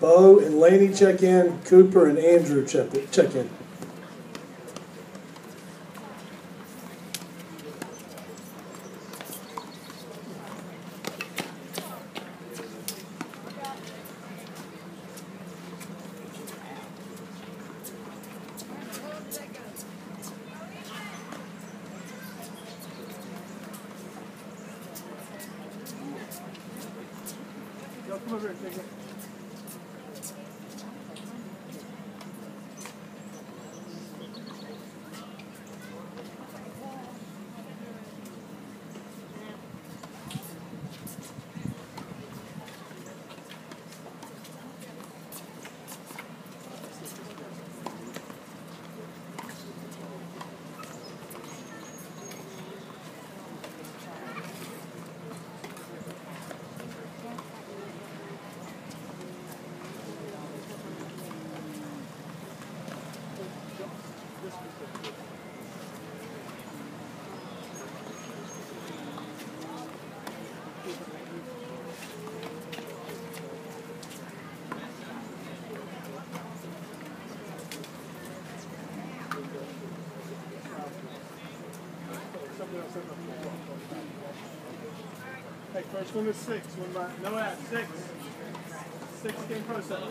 Bo and Laney check in. Cooper and Andrew check in. Come over here, take it. Hey, first one is 6. One by no at 6. 6 game process.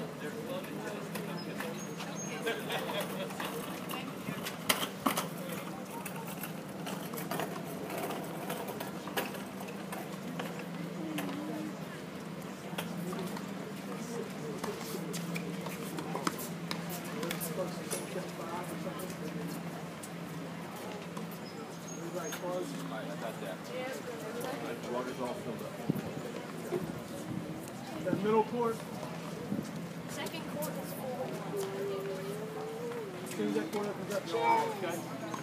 That middle court. Second court is full. As soon as that court opens up, you're all okay.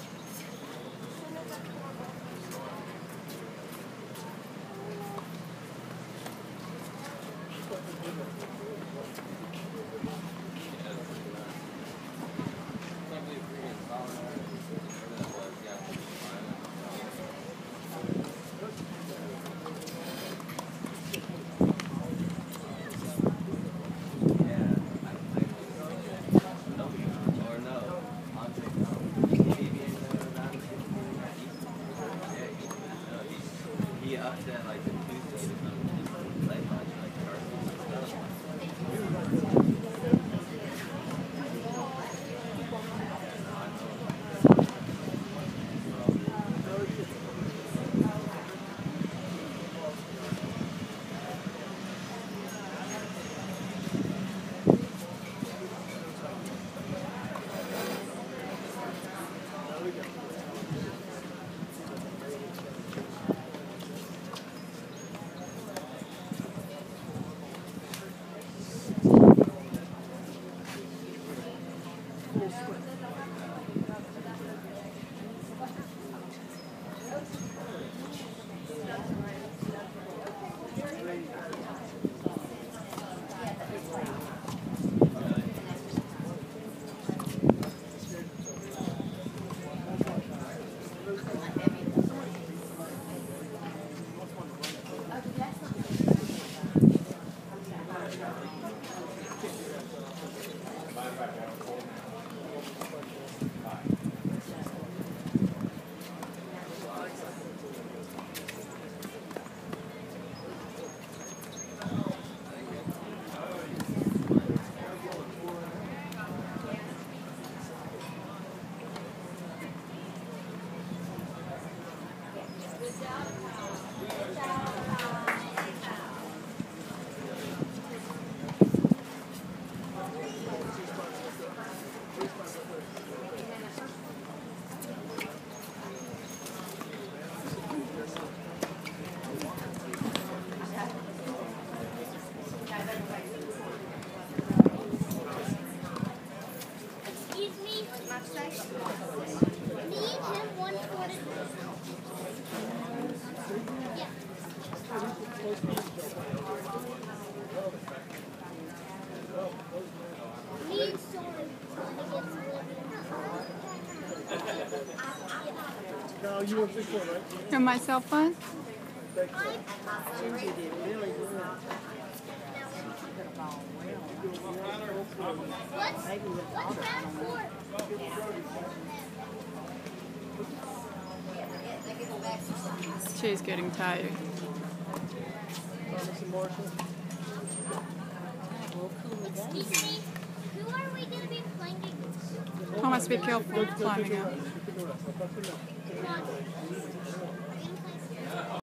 Now you want 6 1, right? From my cell phone? Thank you. Maybe with daughter, I don't know. She's getting tired. Thomas and Marshall. Excuse me, who are we going to be playing against? Thomas, be careful climbing up. You can do it. I'll touch him now. Come on.